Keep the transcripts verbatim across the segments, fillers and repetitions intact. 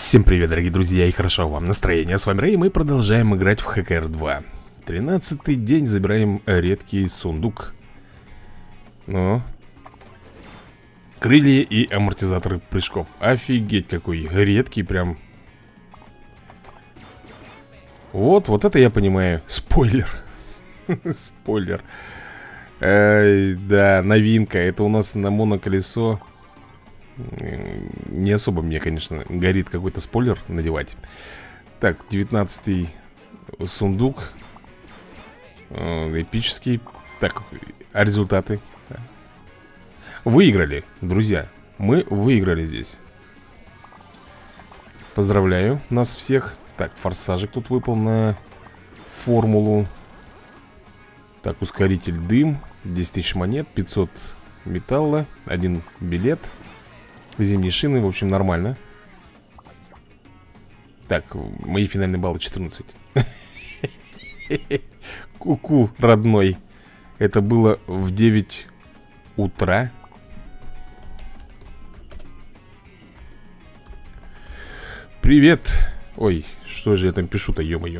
Всем привет, дорогие друзья, и хорошо вам настроение. С вами Рэй, и мы продолжаем играть в Хэ Кэ Эр два. Тринадцатый день, забираем редкий сундук. Ну, крылья и амортизаторы прыжков. Офигеть, какой редкий прям. Вот, вот это я понимаю. Спойлер. Спойлер. Да, новинка. Это у нас на моноколесо. Не особо мне, конечно, горит какой-то спойлер надевать. Так, девятнадцатый сундук. Эпический. Так, а результаты? Выиграли, друзья. Мы выиграли здесь. Поздравляю нас всех. Так, форсажик тут выпал на формулу. Так, ускоритель дым. десять тысяч монет, пятьсот металла, один билет. Зимние шины, в общем, нормально. Так, мои финальные баллы четырнадцать. Ку-ку, родной. Это было в девять утра. Привет. Ой, что же я там пишу-то, ё-моё.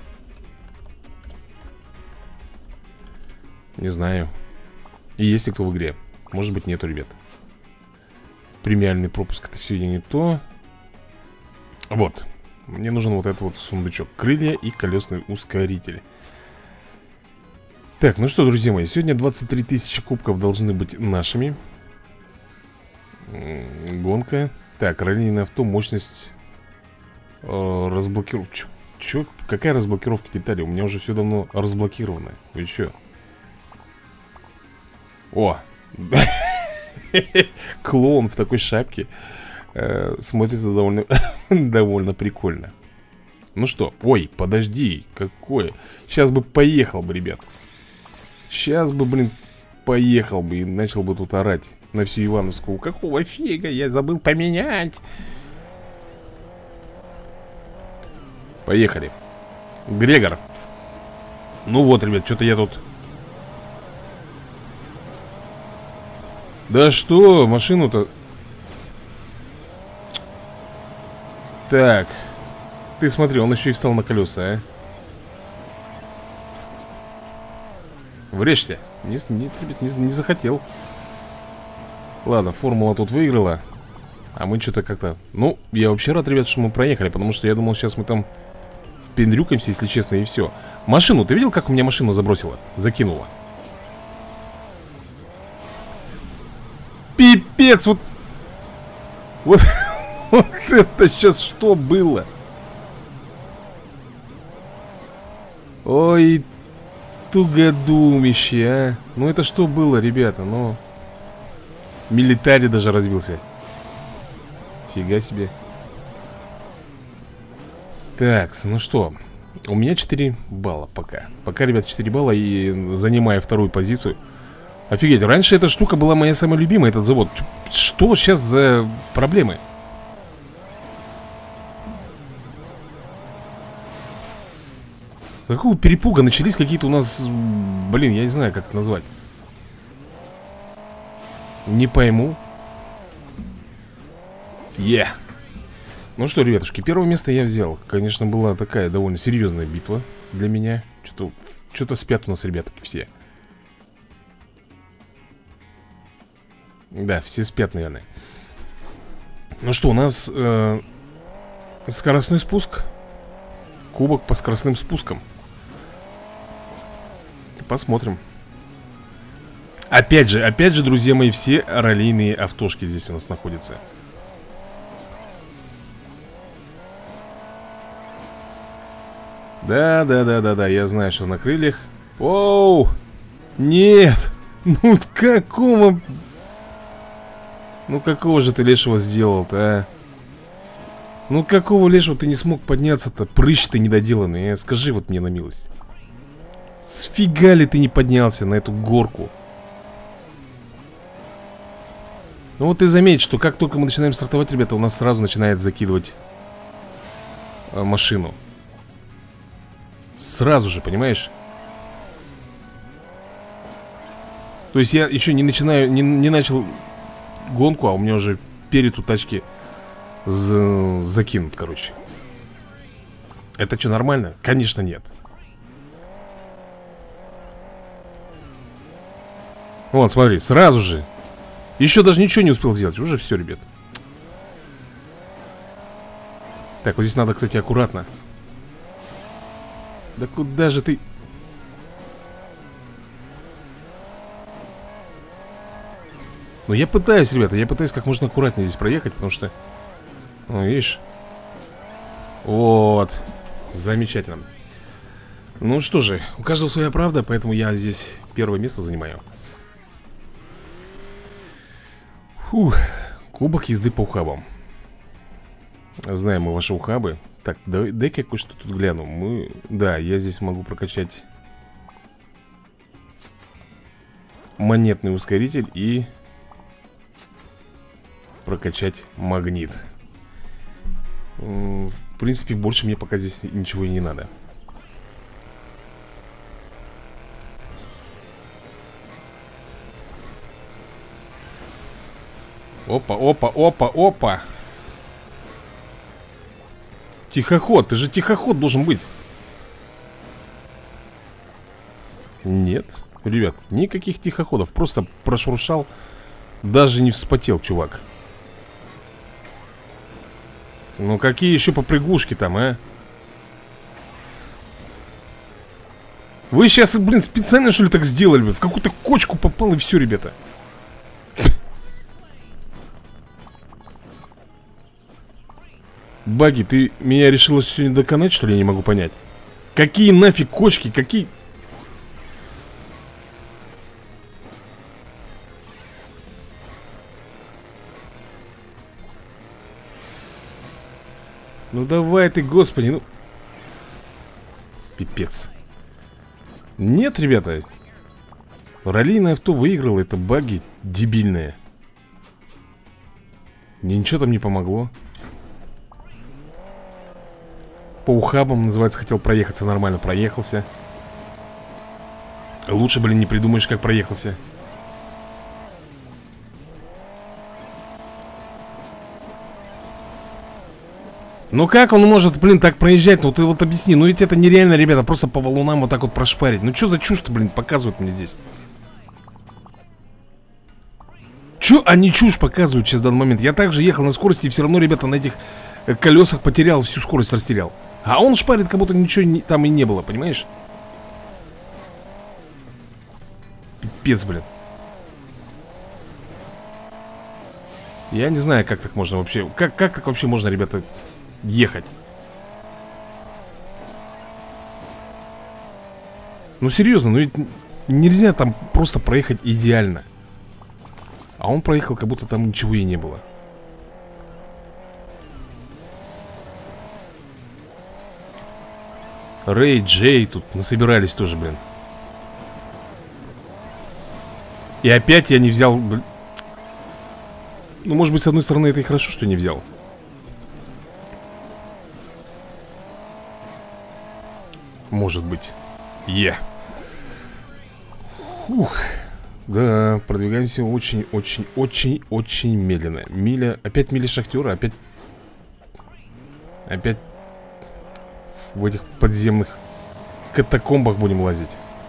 Не знаю. И есть ли кто в игре? Может быть, нету, ребят. Премиальный пропуск, это все не то. Вот. Мне нужен вот этот вот сундучок. Крылья и колесный ускоритель. Так, ну что, друзья мои, сегодня двадцать три тысячи кубков должны быть нашими. Гонка. Так, раллийное авто, мощность э, разблокировка. Чё, чё? Какая разблокировка деталей? У меня уже все давно разблокировано. Вы чё? О! Клоун в такой шапке э, смотрится довольно, довольно прикольно. Ну что, ой, подожди, какое. Сейчас бы поехал бы, ребят. Сейчас бы, блин, поехал бы и начал бы тут орать на всю Ивановскую. Какого фига, я забыл поменять. Поехали. Грегор. Ну вот, ребят, что-то я тут... Да что, машину-то... Так. Ты смотри, он еще и встал на колеса, а. Врежься. Нет, нет, ребят, не, не захотел. Ладно, формула тут выиграла. А мы что-то как-то... Ну, я вообще рад, ребят, что мы проехали. Потому что я думал, сейчас мы там впендрюкаемся, если честно, и все. Машину, ты видел, как у меня машину забросила? Закинула. Пипец, вот, вот, вот это сейчас что было? Ой, тугодумище, а. Ну это что было, ребята, ну. Милитари даже разбился. Фига себе. Так, ну что, у меня четыре балла пока. Пока, ребят, четыре балла и занимаю вторую позицию. Офигеть, раньше эта штука была моя самая любимая, этот завод. Что сейчас за проблемы? С какого перепуга начались какие-то у нас... Блин, я не знаю, как это назвать. Не пойму. Е yeah. Ну что, ребятушки, первое место я взял. Конечно, была такая довольно серьезная битва для меня. Что-то что-то спят у нас ребятки все. Да, все спят, наверное. Ну что, у нас э, скоростной спуск. Кубок по скоростным спускам. Посмотрим. Опять же, опять же, друзья мои, все раллийные автошки здесь у нас находятся. Да, да, да, да, да, я знаю, что на крыльях. Оу! Нет! Ну какого... Ну какого же ты лешего сделал-то, а? Ну какого лешего ты не смог подняться-то? Прыщ ты недоделанный, а? Скажи вот мне на милость. Сфига ли ты не поднялся на эту горку? Ну вот ты заметь, что как только мы начинаем стартовать, ребята, у нас сразу начинает закидывать э, машину. Сразу же, понимаешь? То есть я еще не начинаю, не, не начал гонку, а у меня уже перед у тачки за... закинут, короче. Это что, нормально? Конечно, нет. Вон, смотри, сразу же. Еще даже ничего не успел сделать. Уже все, ребят. Так, вот здесь надо, кстати, аккуратно. Да куда же ты? Ну, я пытаюсь, ребята, я пытаюсь как можно аккуратнее здесь проехать, потому что... Ну, видишь? Вот. Замечательно. Ну что же, у каждого своя правда, поэтому я здесь первое место занимаю. Фух. Кубок езды по ухабам. Знаем мы ваши ухабы. Так, дай- дай-ка я кое-что тут гляну. Мы... Да, я здесь могу прокачать монетный ускоритель и прокачать магнит. В принципе, больше мне пока здесь ничего и не надо. Опа, опа, опа, опа. Тихоход, ты же тихоход должен быть. Нет, ребят, никаких тихоходов. Просто прошуршал. Даже не вспотел, чувак. Ну какие еще попрыгушки там, а? Вы сейчас, блин, специально что ли так сделали, блин? В какую-то кочку попал и все, ребята. Баги, ты меня решила сегодня доконать, что ли? Я не могу понять. Какие нафиг кочки, какие... Ну давай ты, господи, ну... Пипец. Нет, ребята. Раллийное авто выиграло, это баги дебильные. Мне ничего там не помогло. По ухабам, называется, хотел проехаться нормально, проехался. Лучше, блин, не придумаешь, как проехался. Ну как он может, блин, так проезжать? Ну ты вот объясни, ну ведь это нереально, ребята, просто по валунам вот так вот прошпарить. Ну что за чушь-то, блин, показывают мне здесь? Че они чушь показывают сейчас в данный момент? Я также ехал на скорости и все равно, ребята, на этих колесах потерял, всю скорость растерял. А он шпарит, как будто ничего не, там и не было, понимаешь? Пипец, блин. Я не знаю, как так можно вообще. Как, как так вообще можно, ребята, ехать? Ну серьезно, ну ведь нельзя там просто проехать идеально. А он проехал, как будто там ничего и не было. Рэй, Джей тут насобирались тоже, блин. И опять я не взял, блин. Ну, может быть, с одной стороны, это и хорошо, что не взял. Может быть. Е. Фух. Да, продвигаемся очень-очень-очень-очень медленно. Миля, опять миля шахтера, опять... Опять в этих подземных катакомбах будем лазить.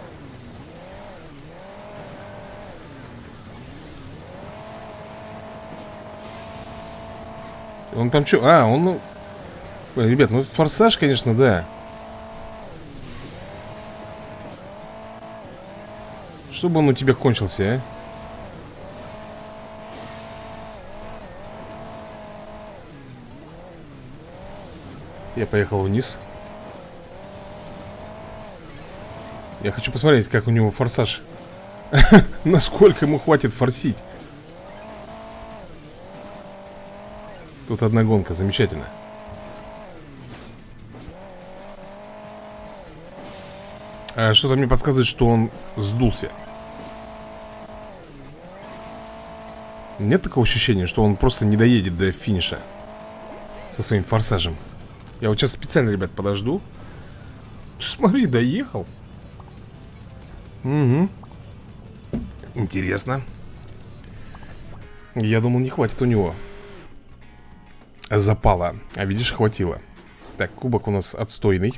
Он там что? А, он, ну... Ребят, ну форсаж, конечно, да. Чтобы он у тебя кончился, а? Я поехал вниз. Я хочу посмотреть, как у него форсаж. Насколько ему хватит форсить. Тут одна гонка, замечательно. А что-то мне подсказывает, что он сдулся. Нет такого ощущения, что он просто не доедет до финиша со своим форсажем. Я вот сейчас специально, ребят, подожду. Смотри, доехал. Угу. Интересно. Я думал, не хватит у него. запала. А видишь, хватило. Так, кубок у нас отстойный.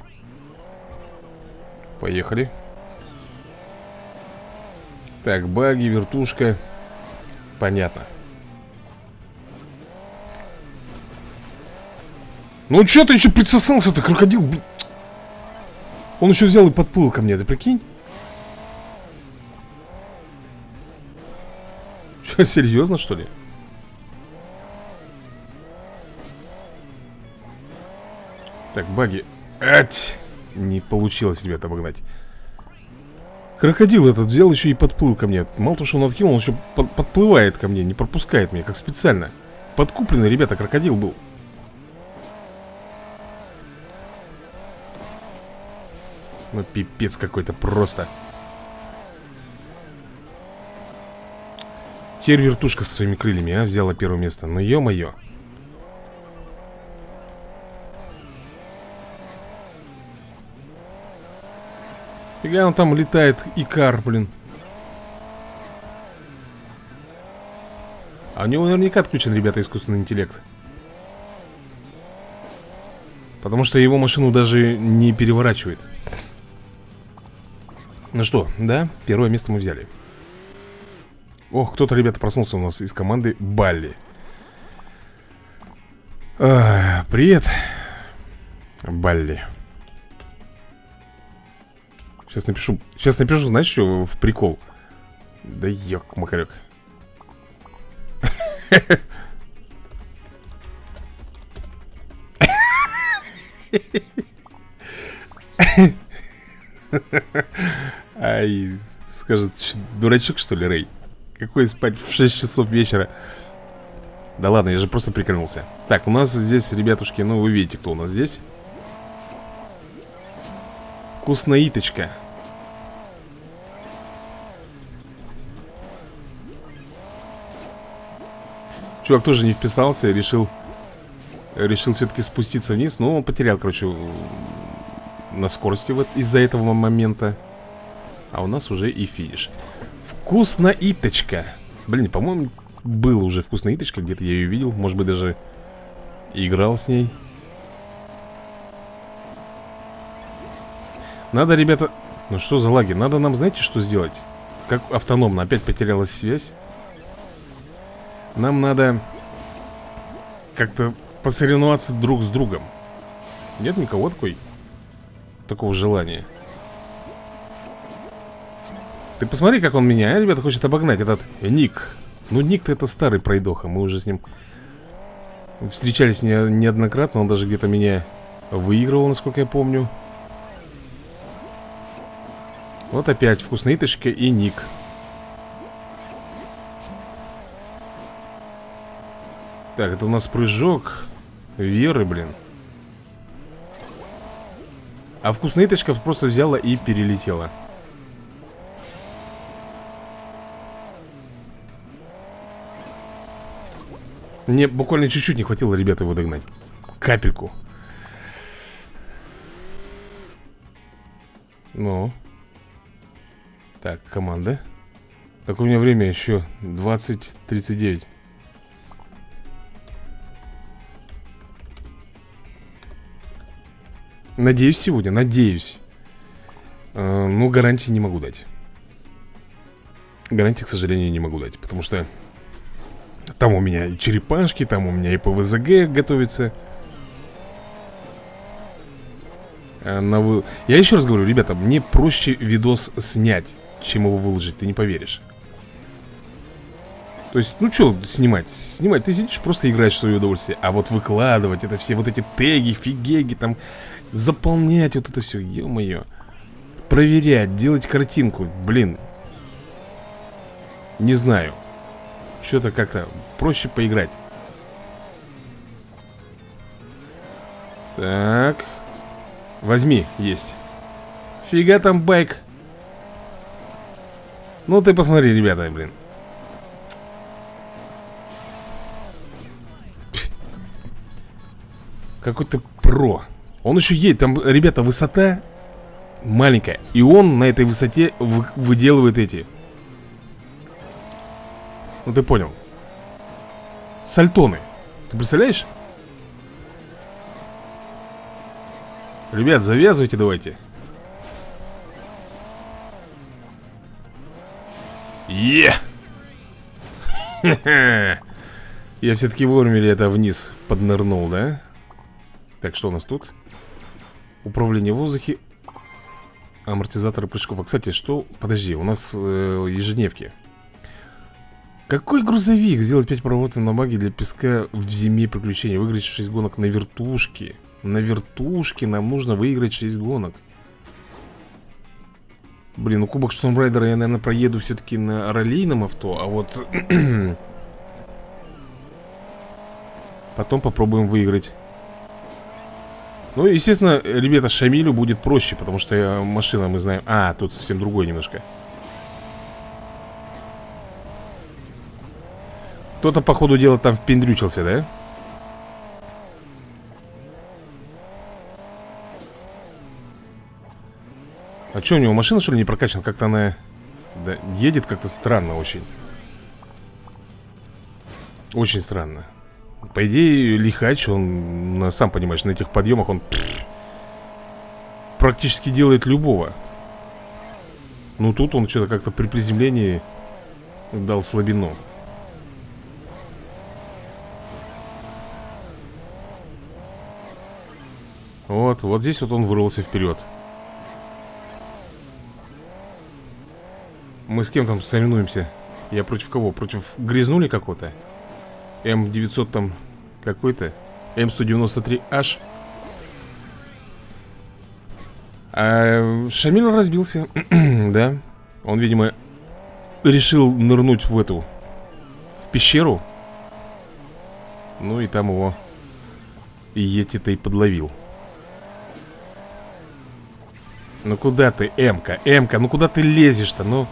Поехали. Так, баги, вертушка. Понятно. Ну что ты еще присосался-то, крокодил? Он еще взял и подплыл ко мне, ты прикинь? Что, серьезно, что ли? Так, баги. Ать! Не получилось, ребята, обогнать. Крокодил этот взял еще и подплыл ко мне. Мало того, что он откинул, он еще под подплывает ко мне. Не пропускает меня, как специально. Подкупленный, ребята, крокодил был. Ну, пипец какой-то просто. Теперь вертушка со своими крыльями, а, взяла первое место. Ну, ё-моё. Фига он там летает, Икар, блин. А у него наверняка отключен, ребята, искусственный интеллект. Потому что его машину даже не переворачивает. Ну что, да, первое место мы взяли. Ох, кто-то, ребята, проснулся у нас из команды Балли. а, Привет, Балли. Сейчас напишу, сейчас напишу, знаешь, что в прикол? Да ёк-макарёк. Ай, скажет, дурачок, что ли, Рэй? Какой спать в шесть часов вечера? Да ладно, я же просто прикольнулся. Так, у нас здесь, ребятушки, ну вы видите, кто у нас здесь. Вкусноиточка. Чувак тоже не вписался, решил Решил все-таки спуститься вниз. Но он потерял, короче, на скорости вот из-за этого момента. А у нас уже и финиш. Вкусноиточка. Блин, по-моему, было уже вкусноиточка. Где-то я ее видел, может быть, даже играл с ней. Надо, ребята... Ну что за лаги? Надо нам, знаете, что сделать? Как автономно, опять потерялась связь. Нам надо как-то посоревноваться друг с другом. Нет никого такой такого желания. Ты посмотри, как он меня, а, ребята, хочет обогнать этот Ник. Ну, Ник-то это старый пройдоха. Мы уже с ним встречались не, неоднократно. Он даже где-то меня выигрывал, насколько я помню. Вот опять вкусноиточка и Ник. Так, это у нас прыжок Веры, блин. А вкусноиточка просто взяла и перелетела. Мне буквально чуть-чуть не хватило, ребята, его догнать. Капельку. Ну. Так, команда. Так, у меня время еще двадцать тридцать девять. Надеюсь сегодня, надеюсь. э, Ну, гарантии не могу дать. Гарантии, к сожалению, не могу дать. Потому что там у меня и черепашки, там у меня и ПВЗГ готовится. а на вы... Я еще раз говорю, ребята, мне проще видос снять, чем его выложить, ты не поверишь. То есть, ну что снимать? Снимать, ты сидишь, просто играешь в свое удовольствие. А вот выкладывать это все, вот эти теги, фигеги, там, заполнять вот это все, ё-моё. Проверять, делать картинку, блин. Не знаю. Что-то как-то проще поиграть. Так. Возьми, есть. Фига там байк. Ну ты посмотри, ребята, блин. Какой-то про. Он еще едет, там, ребята, высота маленькая. И он на этой высоте вы, выделывает эти. Ну ты понял. Сальтоны. Ты представляешь? Ребят, завязывайте давайте. Е! Я все-таки вовремя ли это вниз поднырнул, да? Так, что у нас тут? Управление в воздухе. Амортизаторы прыжков. А, кстати, что? Подожди, у нас э, ежедневки. Какой грузовик? Сделать пять поворотов на баге для песка в зиме приключений. Выиграть шесть гонок на вертушке. На вертушке нам нужно выиграть шесть гонок. Блин, ну кубок Штормрайдера я, наверное, проеду все-таки на раллийном авто. А вот потом попробуем выиграть. Ну, естественно, ребята, Шамилю будет проще, потому что машина, мы знаем... А, тут совсем другой немножко. Кто-то, по ходу дела, там впендрючился, да? А что, у него машина, что ли, не прокачана? Как-то она... Да, едет как-то странно очень. Очень странно. По идее, лихач, он, ну, сам понимаешь, на этих подъемах он пфф, практически делает любого. Ну тут он что-то как-то при приземлении дал слабину. Вот, вот здесь вот он вырвался вперед. Мы с кем там соревнуемся? Я против кого? Против грязнули какого-то? Эм девятьсот там какой-то? Эм сто девяносто три аш. А Шамиль разбился. Да. Он, видимо, решил нырнуть в эту, в пещеру. Ну и там его Йети-то и подловил. Ну куда ты, Эмка? Эмка, ну куда ты лезешь-то, ну?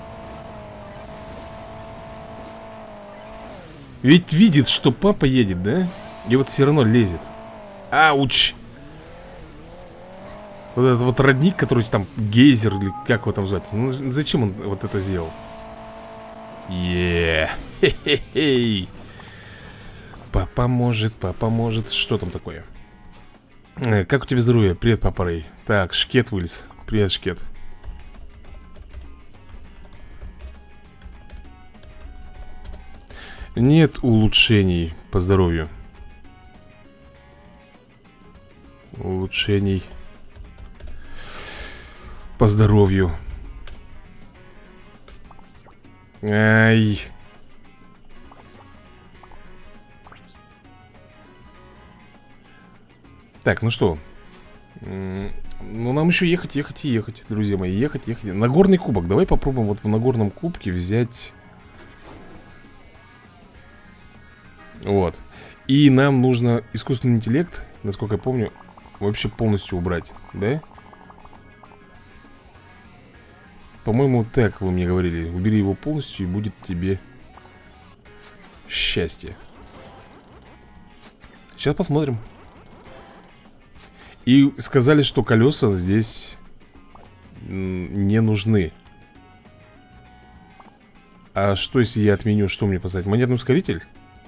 Ведь видит, что папа едет, да? И вот все равно лезет. Ауч! Вот этот вот родник, который там гейзер, или как его там звать. Ну зачем он вот это сделал? Еее, хе-хе-хей. Папа может, папа может. Что там такое? Э, как у тебя здоровье? Привет, папа Рэй. Так, Шкет вылез. Привет, Шкет. Нет улучшений по здоровью. Улучшений по здоровью. Ай. Так, ну что? Ну, нам еще ехать, ехать и ехать, друзья мои. Ехать, ехать. Нагорный кубок. Давай попробуем вот в Нагорном кубке взять... Вот. И нам нужно искусственный интеллект, насколько я помню, вообще полностью убрать, да? По-моему, так вы мне говорили. Убери его полностью, и будет тебе счастье. Сейчас посмотрим. И сказали, что колеса здесь не нужны. А что, если я отменю? Что мне поставить? Монетный ускоритель?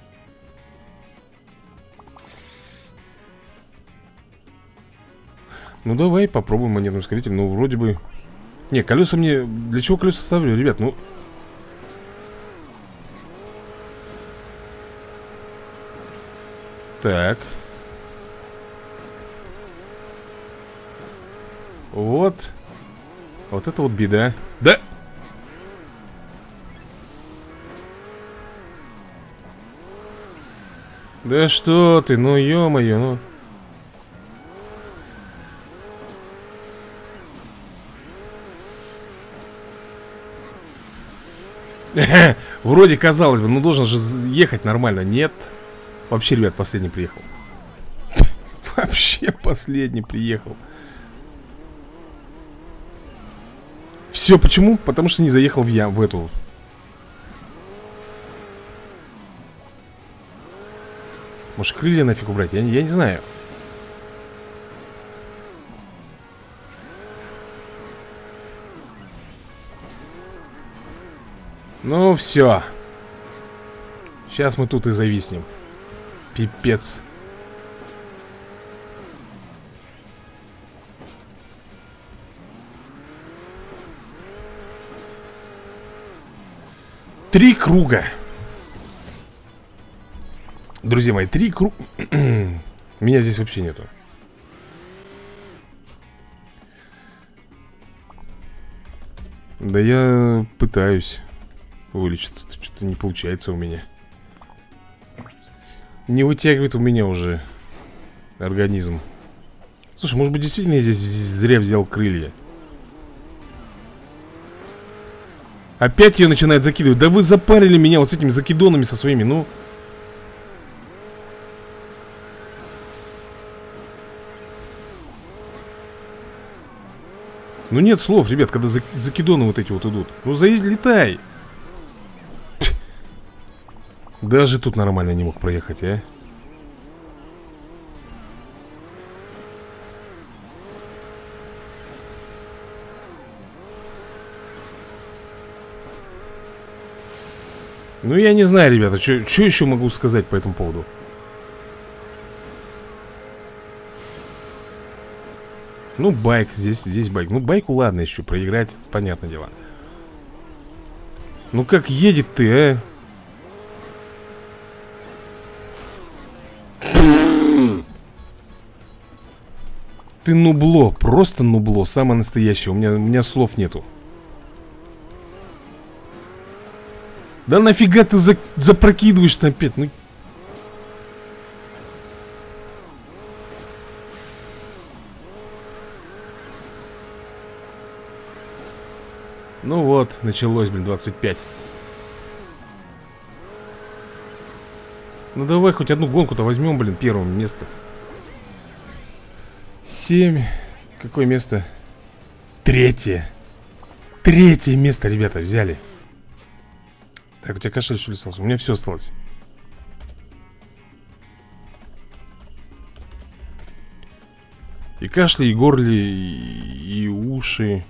Ну давай попробуем монетный ускоритель. Ну вроде бы... Не, колеса мне... Для чего колеса ставлю, ребят? Ну... Так. Вот. Вот это вот беда. Да! Да что ты, ну ё-моё, ну... Вроде казалось бы, ну должен же ехать нормально. Нет. Вообще, ребят, последний приехал. Вообще последний приехал. Все почему? Потому что не заехал в я в эту. Может, крылья нафиг убрать? Я, я не знаю. Ну, все. Сейчас мы тут и зависнем. Пипец. Три круга. Друзья мои, три круга. Меня здесь вообще нету. Да я пытаюсь вылечиться. Что-то не получается у меня. Не вытягивает у меня уже организм. Слушай, может быть, действительно я здесь зря взял крылья. Опять ее начинает закидывать. Да вы запарили меня вот с этими закидонами со своими, ну. Ну нет слов, ребят, когда за закидоны вот эти вот идут. Ну залетай. Даже тут нормально не мог проехать, а. Ну я не знаю, ребята, что еще могу сказать по этому поводу. Ну байк, здесь, здесь байк. Ну байку ладно еще, проиграть, понятное дело. Ну как едет ты, а? Ты нубло, просто нубло, самое настоящее. У меня, у меня слов нету. Да нафига ты за, запрокидываешь опять? Ну... ну вот, началось, блин, двадцать пять. Ну давай хоть одну гонку-то возьмем, блин, первым место. Семь. Какое место? Третье. Третье место, ребята, взяли. Так, у тебя кашель, что ли, остался? У меня все осталось. И кашли, и горле, и, и уши.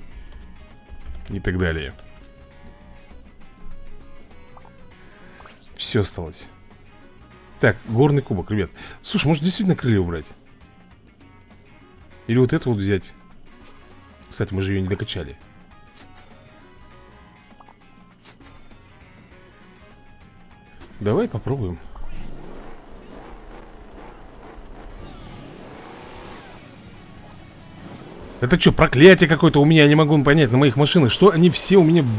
И так далее. Все осталось. Так, горный кубок, ребят. Слушай, может действительно крылья убрать? Или вот это вот взять? Кстати, мы же ее не докачали. Давай попробуем. Это что, проклятие какое-то у меня? Я не могу понять на моих машинах. Что они все у меня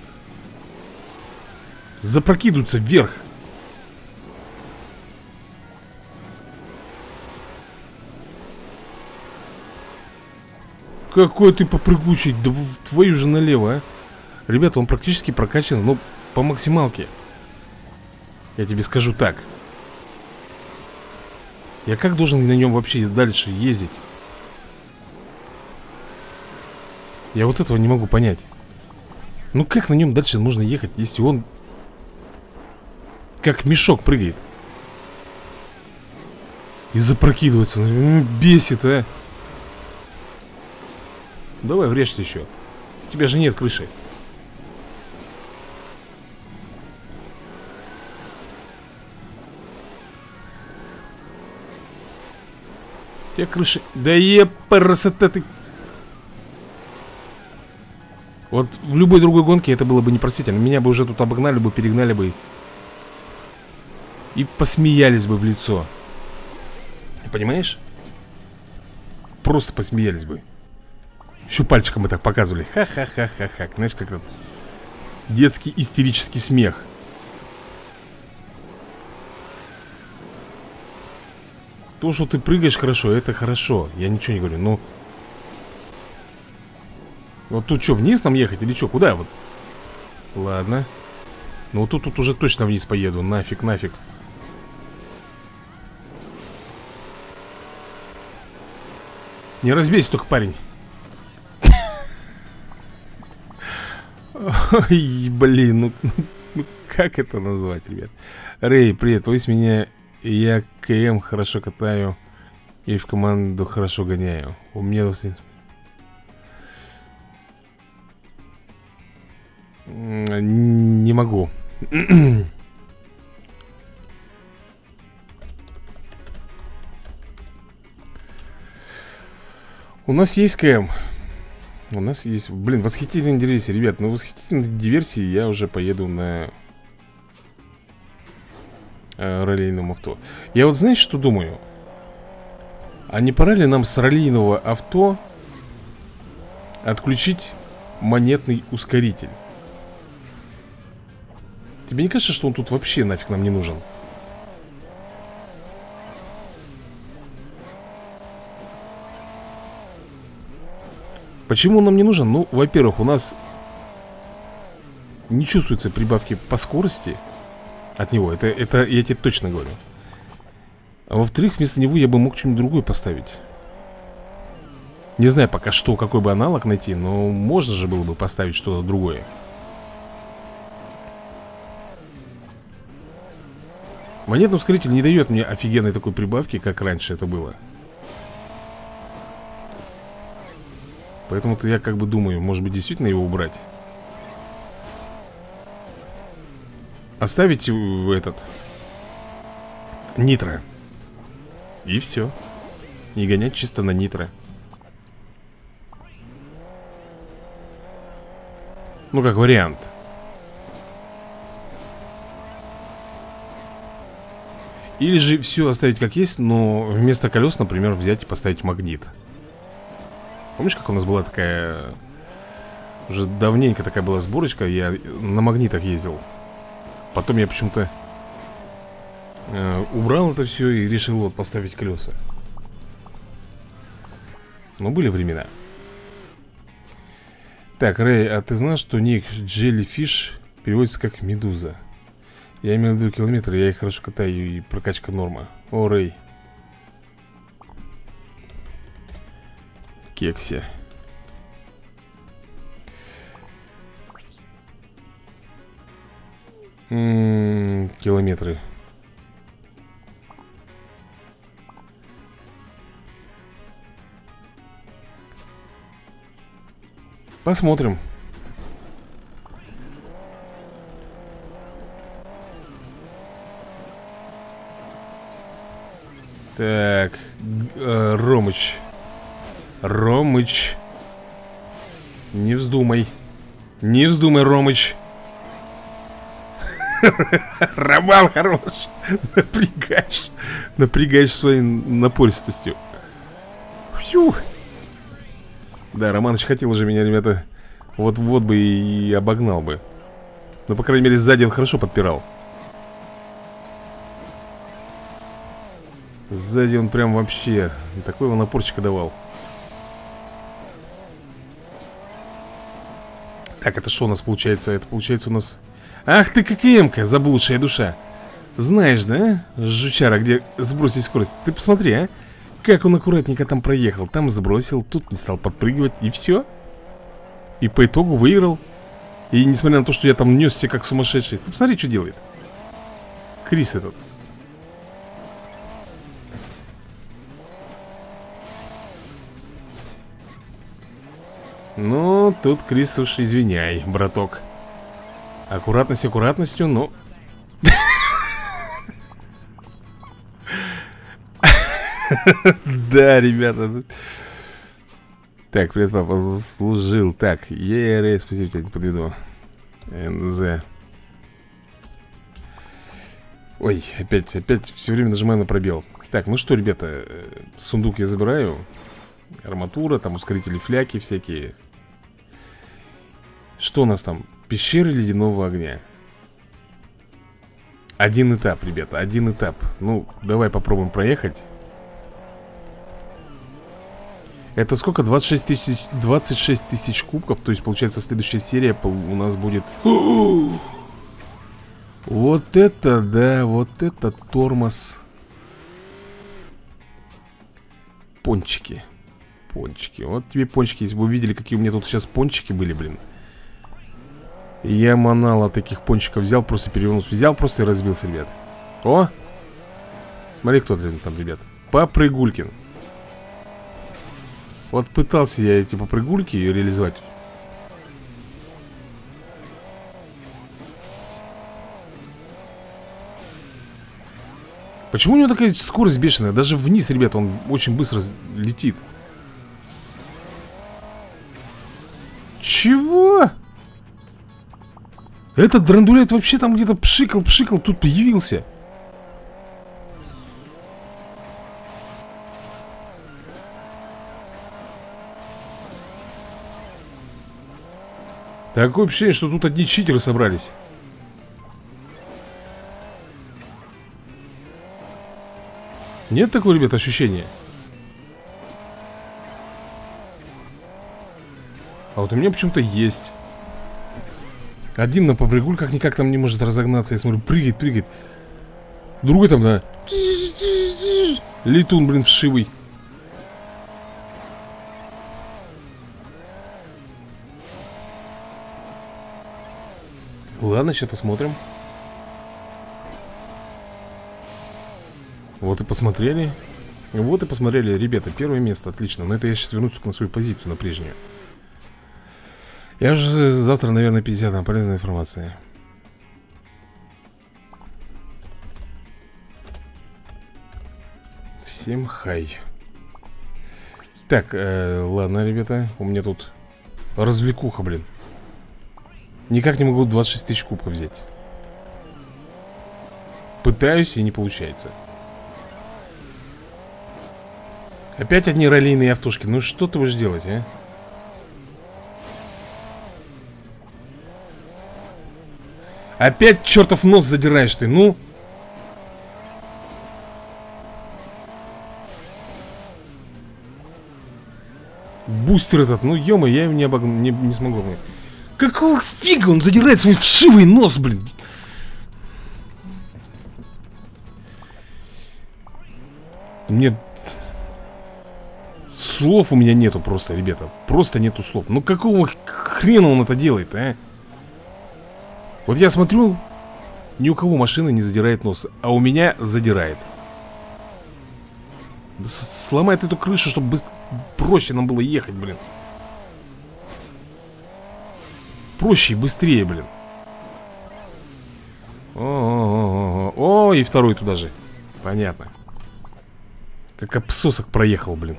запрокидываются вверх? Какой ты попрыгучий, да твою же налево, а. Ребята, он практически прокачан, ну, по максималке. Я тебе скажу так. Я как должен на нем вообще дальше ездить? Я вот этого не могу понять. Ну как на нем дальше можно ехать, если он как мешок прыгает и запрокидывается? Ну, бесит, а. Давай врежься еще. У тебя же нет крыши. У тебя крыши... Да епарасота ты... Вот в любой другой гонке это было бы непростительно. Меня бы уже тут обогнали бы, перегнали бы. И посмеялись бы в лицо. Понимаешь? Просто посмеялись бы. Еще пальчиком мы так показывали. Ха-ха-ха-ха-ха. Знаешь, как этот детский истерический смех. То, что ты прыгаешь хорошо, это хорошо. Я ничего не говорю, но... Вот тут что, вниз нам ехать или что? Куда вот? Ладно. Ну вот тут, тут уже точно вниз поеду. Нафиг, нафиг. Не разбейся только, парень. Ой, блин, ну, ну как это назвать, ребят? Рэй, привет, пусть меня. Я КМ хорошо катаю и в команду хорошо гоняю. У меня... Не могу. У нас есть КМ. У нас есть, блин, восхитительные диверсии, ребят. Ну, восхитительные диверсии я уже поеду на э, раллийном авто. Я вот, знаете, что думаю? А не пора ли нам с раллийного авто отключить монетный ускоритель? Тебе не кажется, что он тут вообще нафиг нам не нужен? Почему он нам не нужен? Ну, во-первых, у нас не чувствуется прибавки по скорости от него. Это, это я тебе точно говорю. А во-вторых, вместо него я бы мог что-нибудь другое поставить. Не знаю пока что, какой бы аналог найти, но можно же было бы поставить что-то другое. Монетный ускоритель не дает мне офигенной такой прибавки, как раньше это было. Поэтому-то я как бы думаю, может быть, действительно его убрать. Оставить этот нитро. И все. И гонять чисто на нитро. Ну, как вариант. Или же все оставить как есть, но вместо колес, например, взять и поставить магнит. Помнишь, как у нас была такая... Уже давненько такая была сборочка. Я на магнитах ездил. Потом я почему-то э, убрал это все и решил вот поставить колеса. Но были времена. Так, Рэй, а ты знаешь, что ник Jellyfish переводится как медуза? Я имею в виду километры, я их хорошо катаю и прокачка норма. О, Рэй. Кекси. М-м, километры. Посмотрим. Так, э, Ромыч. Ромыч. Не вздумай. Не вздумай, Ромыч. Роман хорош. Напрягаешь. Напрягаешь своей напористостью. Фью. Да, Романыч хотел уже меня, ребята, вот-вот бы и обогнал бы. Но, по крайней мере, сзади он хорошо подпирал. Сзади он прям вообще такой его напорчика давал. Так, это что у нас получается? Это получается у нас... Ах ты, ККМ-ка, заблудшая душа. Знаешь, да, жучара, где сбросить скорость? Ты посмотри, а. Как он аккуратненько там проехал. Там сбросил, тут не стал подпрыгивать. И все. И по итогу выиграл. И несмотря на то, что я там несся как сумасшедший. Ты посмотри, что делает Крис этот. Ну, тут, Крис, уж извиняй, браток. Аккуратность аккуратностью, но... Да, ребята. Так, привет, папа, заслужил. Так, ЕР, спасибо, тебя не подведу. НЗ. Ой, опять, опять все время нажимаю на пробел. Так, ну что, ребята, сундук я забираю. Арматура, там ускорители фляки всякие. Что у нас там? Пещеры ледяного огня. Один этап, ребята, один этап. Ну, давай попробуем проехать. Это сколько? двадцать шесть тысяч, двадцать шесть тысяч кубков. То есть, получается, следующая серия у нас будет... Вот это, да, вот это тормоз. Пончики. Пончики. Вот тебе пончики. Если бы вы видели, какие у меня тут сейчас пончики были, блин. Я манала таких пончиков взял, просто перевернулся. Взял просто и разбился, ребят. О! Смотри, кто там, ребят. Попрыгулькин. Вот пытался я эти попрыгульки реализовать. Почему у него такая скорость бешеная? Даже вниз, ребят, он очень быстро летит. Чего? Этот драндулет вообще там где-то пшикал-пшикал, тут появился. Такое ощущение, что тут одни читеры собрались. Нет такого, ребят, ощущения? А вот у меня почему-то есть. Один на попрыгульках никак там не может разогнаться. Я смотрю, прыгает, прыгает. Другой там, да. Летун, блин, вшивый. Ладно, сейчас посмотрим. Вот и посмотрели. Вот и посмотрели, ребята, первое место, отлично. Но это я сейчас вернусь на свою позицию, на прежнюю. Я уже завтра, наверное, пятьдесят, там полезная информация. Всем хай. Так, э, ладно, ребята, у меня тут развлекуха, блин. Никак не могу двадцать шесть тысяч кубков взять. Пытаюсь, и не получается. Опять одни раллийные автошки. Ну что ты будешь делать, а? Опять чертов нос задираешь ты, ну. Бустер этот, ну ё-моё, я его не, обог... не, не смогу. Какого фига он задирает свой вшивый нос, блин? Мне... Слов у меня нету просто, ребята. Просто нету слов. Ну какого хрена он это делает, а? Вот я смотрю, ни у кого машина не задирает нос, а у меня задирает. Да сломает эту крышу, чтобы быстро... проще нам было ехать, блин. Проще и быстрее, блин. О, -о, -о, -о, -о, и второй туда же. Понятно. Как обсосок проехал, блин.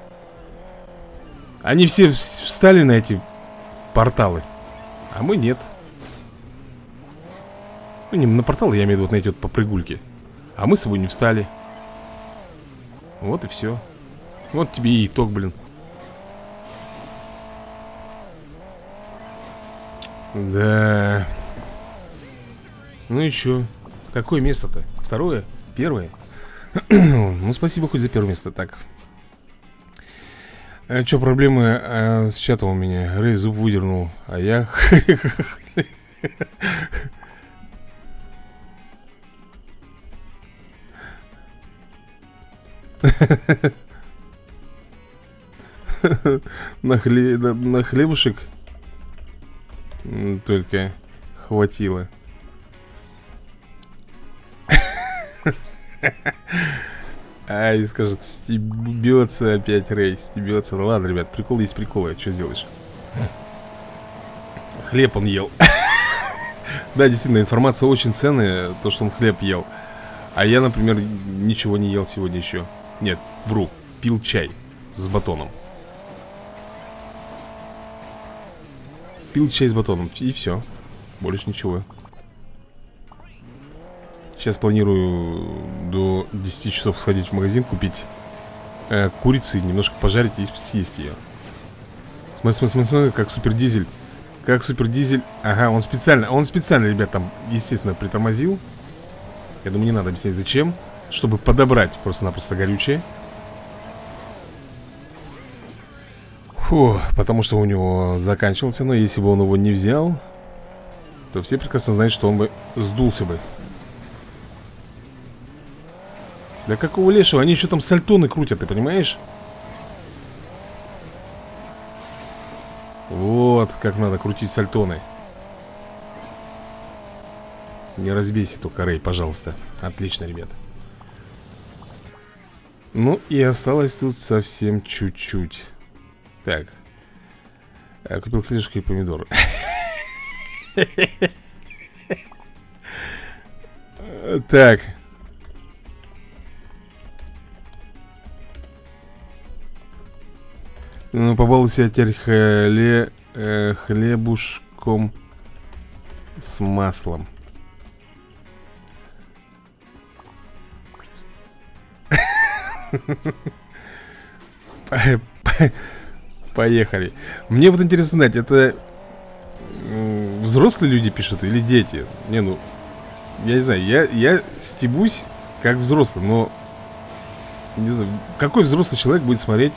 Они все встали на эти порталы, а мы нет. Ну, не на порталы, я имею в виду вот на эти вот попрыгульки. А мы с собой не встали. Вот и все. Вот тебе и итог, блин. Да. Ну и чё? Какое место-то? Второе? Первое? Ну, спасибо хоть за первое место. Так. А чё, проблемы а, с чатом у меня? Рэй зуб выдернул, а я... на, хле... на, на хлебушек только хватило. Ай, скажет, стебется опять Рэй, стебется. Ну ладно, ребят, прикол есть приколы, что сделаешь? Хлеб он ел. Да, действительно, информация очень ценная, то, что он хлеб ел. А я, например, ничего не ел сегодня еще. Нет, вру, пил чай с батоном. Пил чай с батоном, и все. Больше ничего. Сейчас планирую до десяти часов сходить в магазин, купить э, курицы, немножко пожарить и съесть ее. Смотри, смотри, смотри, смотри, как супердизель. Как супердизель. Ага, он специально, он специально, ребят, там, естественно, притормозил. Я думаю, не надо объяснять зачем. Чтобы подобрать просто-напросто горючее. Фу, потому что у него заканчивался. Но если бы он его не взял, то все прекрасно знают, что он бы сдулся бы. Да какого лешего? Они еще там сальтоны крутят, ты понимаешь? Вот как надо крутить сальтоны. Не разбейся только, Рэй, пожалуйста. Отлично, ребят. Ну и осталось тут совсем чуть-чуть. Так. Я купил хлебушку и помидоры. Так. Ну, побалуйся теперь хле... э, хлебушком с маслом. Поехали. Мне вот интересно знать, это взрослые люди пишут или дети? Не, ну, я не знаю, я, я стебусь как взрослый, но не знаю, какой взрослый человек будет смотреть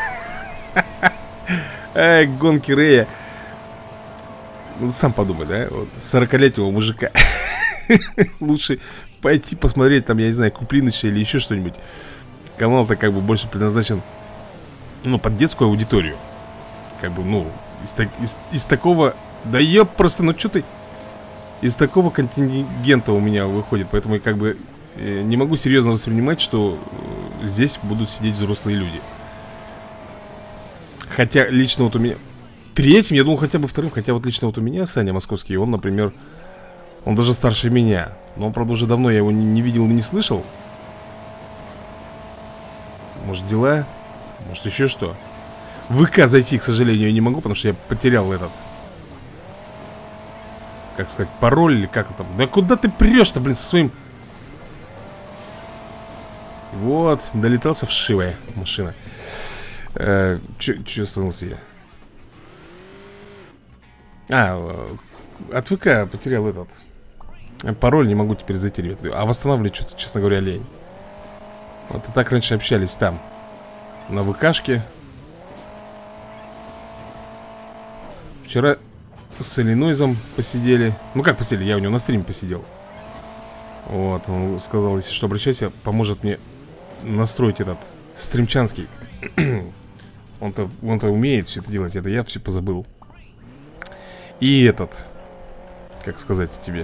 Эй, гонки Рэя. Ну, сам подумай, да, вот сорокалетнего мужика лучше пойти посмотреть там, я не знаю, Куплиныча или еще что-нибудь. Канал-то как бы больше предназначен, ну, под детскую аудиторию. Как бы, ну, из, так, из, из такого... Да я просто, ну что ты... Из такого контингента у меня выходит. Поэтому я как бы э, не могу серьезно воспринимать, что э, здесь будут сидеть взрослые люди. Хотя лично вот у меня... Третьим, я думал хотя бы вторым. Хотя вот лично вот у меня Саня Московский, он, например... Он даже старше меня. Но он, правда, уже давно я его не, не видел и не слышал. Может, дела? Может, еще что? В ВК зайти, к сожалению, я не могу, потому что я потерял этот... Как сказать, пароль или как там. Да куда ты прешь-то, блин, со своим... Вот, долетался вшивая машина. э, Че остановился я? А, от ВК потерял этот пароль, не могу теперь зайти, ребят. А восстанавливать что-то, честно говоря, лень. Вот и так раньше общались там, на ВКшке. Вчера с Иллинойзом посидели. Ну как посидели, я у него на стриме посидел. Вот, он сказал, если что, обращайся, поможет мне настроить этот стримчанский. Он-то он-то умеет все это делать, это я все позабыл. И этот, как сказать тебе,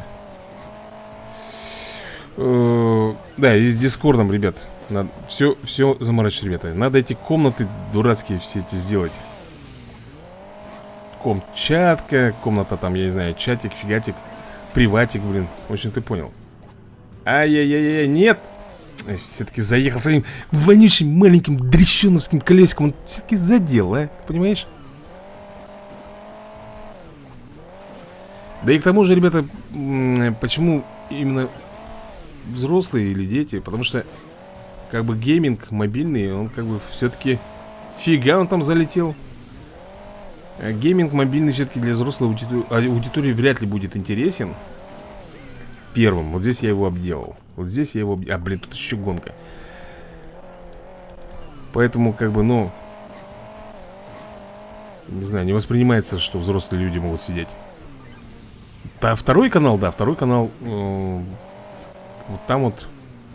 э, да, и с Дискордом, ребят, надо все, все заморачивать, ребята. Надо эти комнаты дурацкие все эти сделать. Ком-чатка, комната там, я не знаю, чатик, фигатик, приватик, блин. В общем, ты понял. Ай-яй-яй-яй, нет. Все-таки заехал своим вонючим маленьким дрещеновским колесиком. Он все-таки задел, а, ты понимаешь? Да и к тому же, ребята, почему именно взрослые или дети? Потому что, как бы, гейминг мобильный, он как бы все-таки... Фига он там залетел. Гейминг мобильный все-таки для взрослой аудитории вряд ли будет интересен. Первым, вот здесь я его обделал. Вот здесь я его... А, блин, тут еще гонка. Поэтому, как бы, ну... Не знаю, не воспринимается, что взрослые люди могут сидеть. Да, второй канал, да, второй канал э, вот там вот.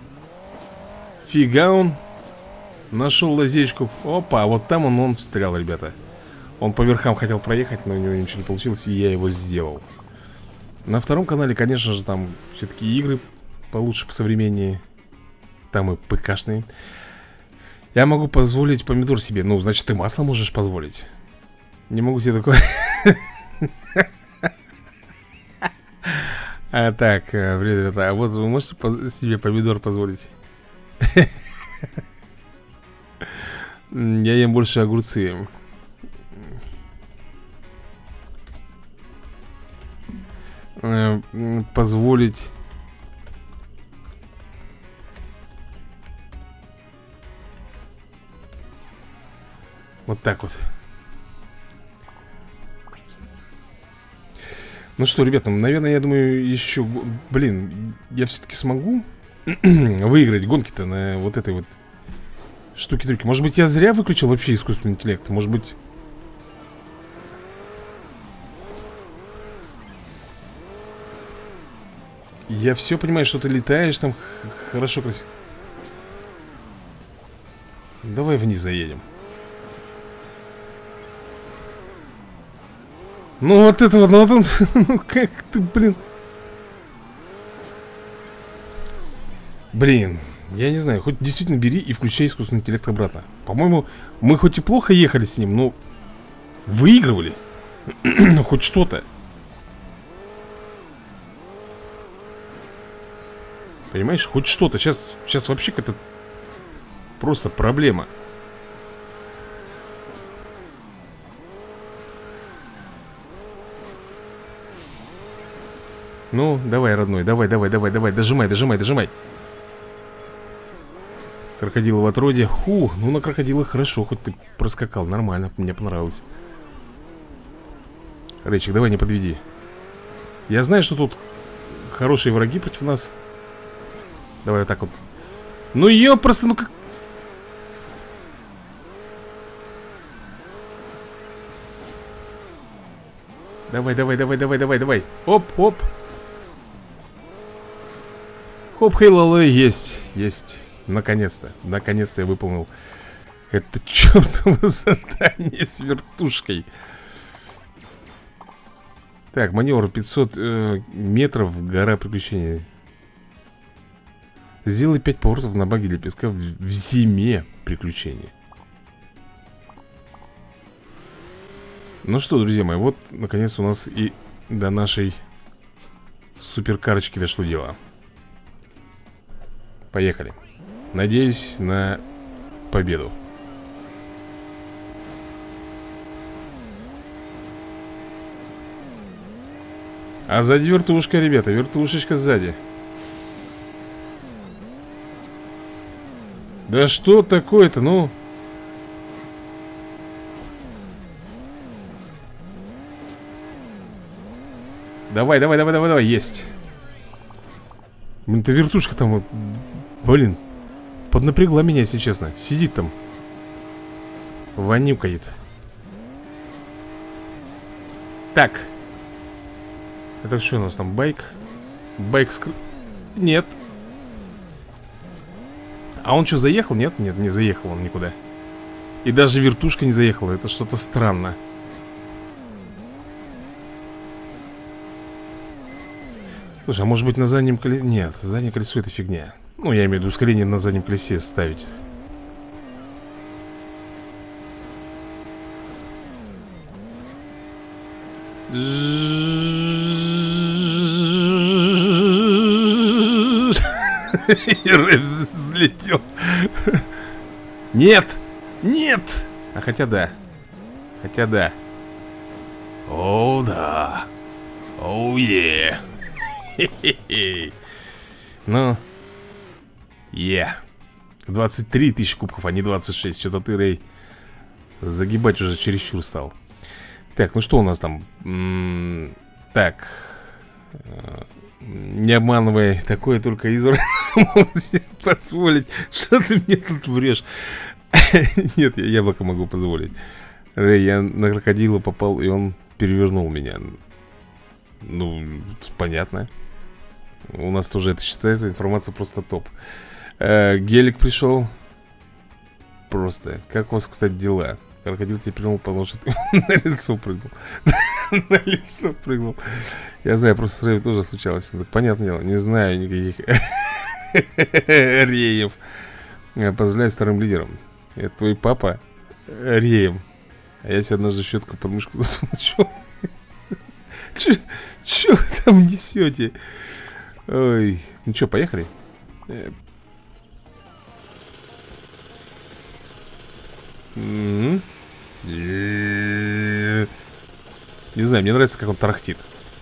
Фига он нашел лазечку. Опа, вот там он, он встрял, ребята. Он по верхам хотел проехать, но у него ничего не получилось, и я его сделал. На втором канале, конечно же, там все-таки игры получше, посовременнее. Там и ПКшные. Я могу позволить помидор себе. Ну, значит, ты масло можешь позволить. Не могу себе такое. А так, привет, а вот вы можете себе помидор позволить? Я ем больше огурцы. Позволить. Вот так вот. Ну что, ребята, наверное, я думаю, еще... Блин, я все-таки смогу выиграть гонки-то на вот этой вот штуке-трюке. Может быть, я зря выключил вообще искусственный интеллект? Может быть... Я все понимаю, что ты летаешь там хорошо, красиво. Давай вниз заедем. Ну вот это вот, ну вот он, ну как ты, блин. Блин, я не знаю, хоть действительно бери и включай искусственный интеллект обратно. По-моему, мы хоть и плохо ехали с ним, но выигрывали. Ну хоть что-то. Понимаешь, хоть что-то. Сейчас, сейчас вообще какая-то просто проблема. Ну, давай, родной, давай, давай, давай, давай. Дожимай, дожимай, дожимай. Крокодилы в отроде. Фу, ну на крокодилах хорошо, хоть ты проскакал. Нормально, мне понравилось. Рейчик, давай не подведи. Я знаю, что тут хорошие враги против нас. Давай вот так вот. Ну ее просто, ну как... Давай, давай, давай, давай, давай, давай. Оп, оп. Хоп, хейлалы, есть, есть. Наконец-то, наконец-то я выполнил это чертово задание с вертушкой. Так, маневр пятьсот э, метров, гора приключений. Сделай пять поворотов на баги для песка в, в зиме приключений. Ну что, друзья мои, вот наконец у нас и до нашей суперкарочки дошло дело. Поехали. Надеюсь на победу. А сзади вертушка, ребята, вертушечка сзади. Да что такое-то, ну? Давай, давай, давай, давай, давай, есть. Блин, эта вертушка там вот, блин, поднапрягла меня, если честно. Сидит там, вонюкает. Так. Это что у нас там, байк? Байк скр... Нет. А он что, заехал? Нет, нет, не заехал он никуда. И даже вертушка не заехала, это что-то странно. Слушай, а может быть на заднем колесе... Нет, заднее колесо это фигня. Ну, я имею в виду ускорение на заднем колесе ставить. Взлетел. Нет! Нет! А хотя да. Хотя да. О, да. О, е. Ну. Е. двадцать три тысячи кубков, а не двадцать шесть. Что-то ты, Рэй, загибать уже чересчур стал. Так, ну что у нас там? М-м- так. Не обманывай, такое только Израиль может себе позволить. Что ты мне тут врешь? Нет, я яблоко могу позволить. Рэй, я на крокодила попал, и он перевернул меня. Ну, понятно. У нас тоже это считается, информация просто топ. э, Гелик пришел. Просто, как у вас, кстати, дела? Крокодил тебе плюнул, потому что ты на лицо прыгнул. На лицо прыгнул. Я знаю, просто с Рэем тоже случалось. Понятное дело, не знаю никаких Реев. Поздравляю с вторым лидером. Это твой папа Реем. А я себе однажды щетку под мышку засунул. Че вы там несете? Ой. Ну что, поехали? Не знаю, мне нравится, как он тарахтит.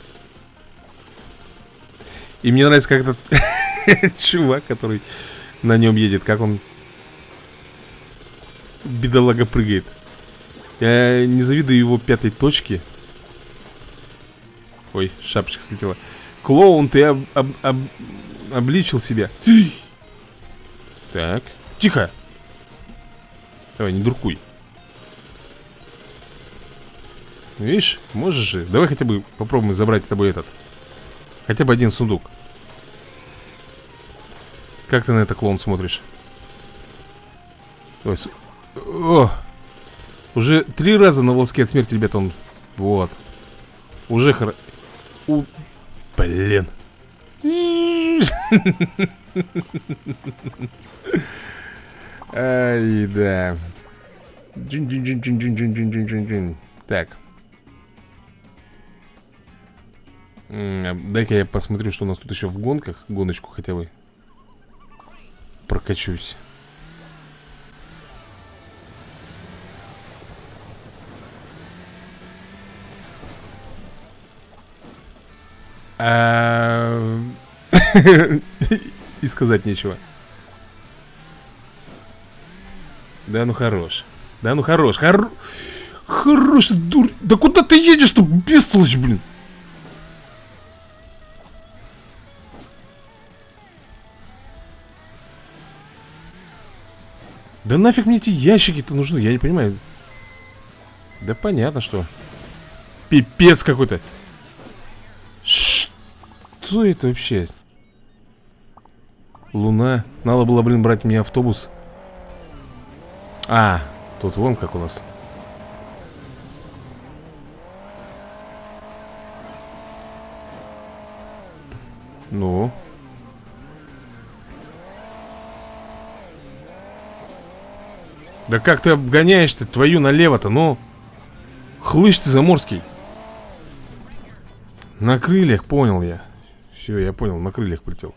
И мне нравится, как этот чувак, который на нем едет, как он, бедолага, прыгает. Я не завидую его пятой точке. Ой, шапочка слетела. Клоун, ты об, об, об, обличил себя. Так, тихо. Давай, не дуркуй. Видишь, можешь же. Давай хотя бы попробуем забрать с тобой этот. Хотя бы один сундук. Как ты на это, клоун, смотришь? Давай, су... О! Уже три раза на волоске от смерти, ребята, он... Вот. Уже хоро... У... Блин. Ай, да. Так. Дай-ка я посмотрю, что у нас тут еще в гонках. Гоночку хотя бы прокачусь. А... И сказать нечего. Да ну хорош. Да ну хорош. Хор... Хорош, дур... Да куда ты едешь-то, бестолочь, блин? Да нафиг мне эти ящики-то нужны, я не понимаю. Да понятно, что. Пипец какой-то. Что это вообще? Луна. Надо было, блин, брать мне автобус. А, тут вон как у нас. Ну. Да как ты обгоняешь-то твою налево-то, ну? Хлыщ ты заморский. На крыльях, понял я. Все, я понял, на крыльях полетел.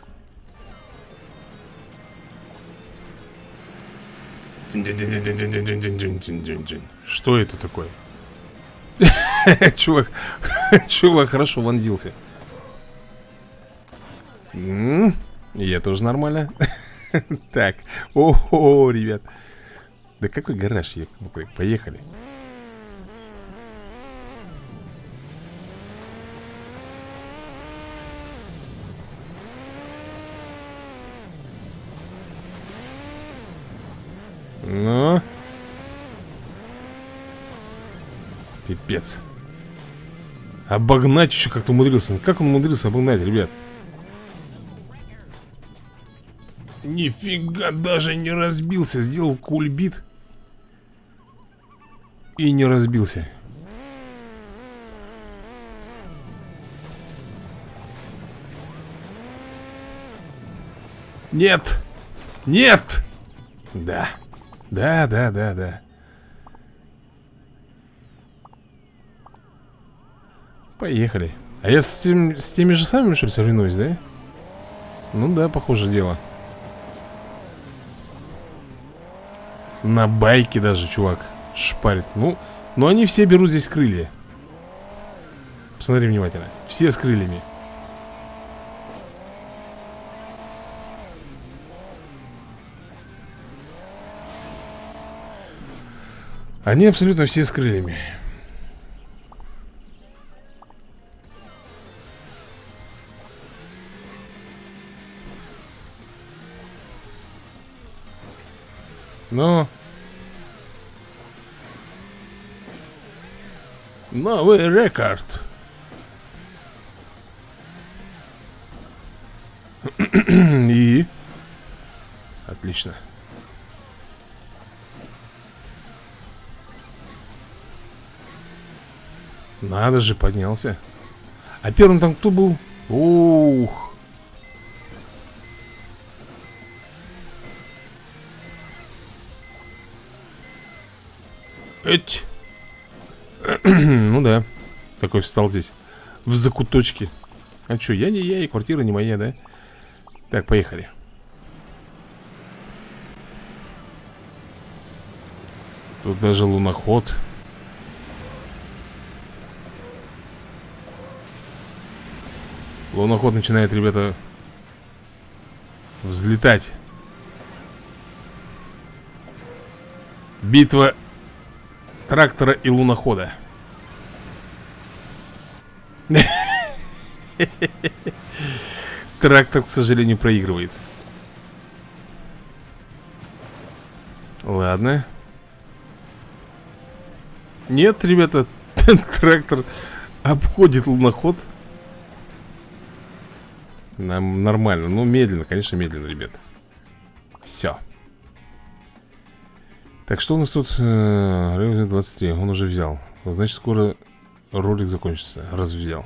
Что это такое? Чувак, чувак хорошо вонзился. И это тоже нормально. Так, о, ребят. Да какой гараж? Поехали. Ну. Пипец. Обогнать еще как-то умудрился. Как он умудрился обогнать, ребят? Нифига, даже не разбился. Сделал кульбит и не разбился. Нет. Нет. Да. Да, да, да, да. Поехали. А я с, тем, с теми же самыми, что ли, соревнуюсь, да? Ну да, похоже дело. На байке даже, чувак, шпарит. Ну, но они все берут здесь крылья. Посмотри внимательно. Все с крыльями. Они абсолютно все с крыльями. Но новый рекорд. И отлично. Надо же, поднялся. А первым там кто был? Ух. Эть. Ну да. Такой встал здесь в закуточке. А что, я не я, и квартира не моя, да? Так, поехали. Тут даже луноход. Луноход начинает, ребята, взлетать. Битва трактора и лунохода. Трактор, к сожалению, проигрывает. Ладно. Нет, ребята, трактор обходит луноход. Нам нормально, ну медленно, конечно, медленно, ребят. Все. Так, что у нас тут? Революция двадцать три, он уже взял. Значит, скоро ролик закончится, раз взял.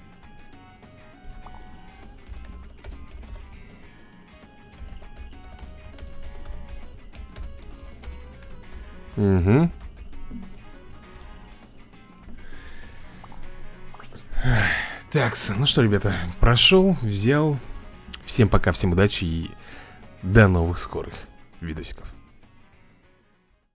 Угу. Так, ну что, ребята, прошел, взял. Всем пока, всем удачи и до новых скорых видосиков.